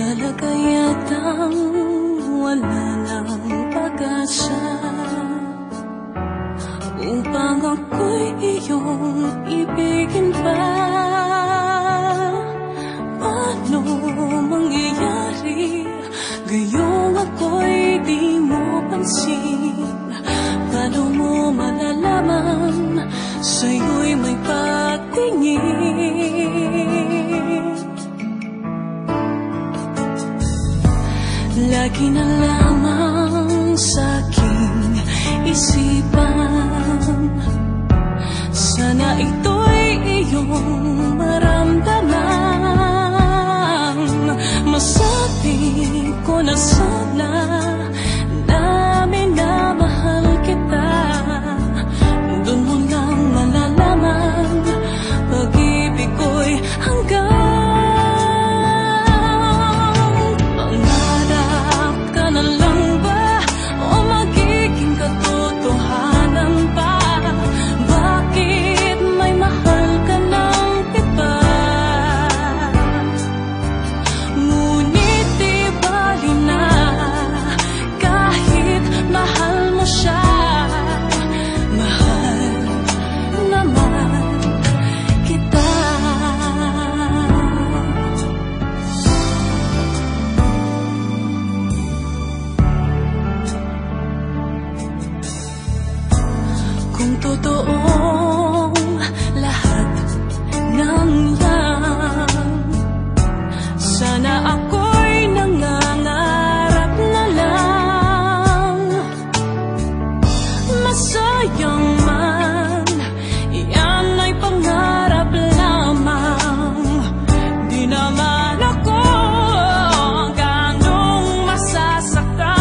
Talaga yatang wala ng pag-asa upang ako'y iyong ibigin pa. Paano mangyayari gayong ako'y di mo pansin? Paano mo malalaman sa'yo'y may patingin? Lagi na lamang sa'king isipan, sana ito'y iyong maramdaman. Masabi ko na sana na minamahal kita. Doon mo lang malalaman pag-ibig ko'y hanggang kung totoong lahat ng yan, sana ako'y nangangarap na lang. Masayang man, iyan ay pangarap lamang. Di naman ako ganong masasaktan.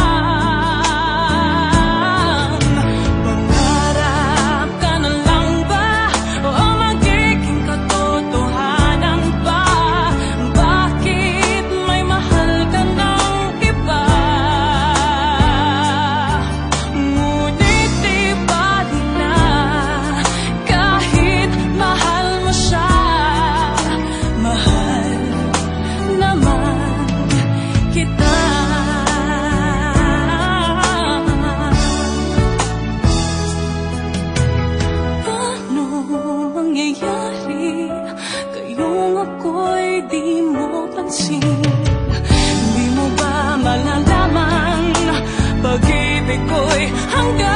Di mo pansin, di mo ba malalaman pag-ibig ko'y hanggang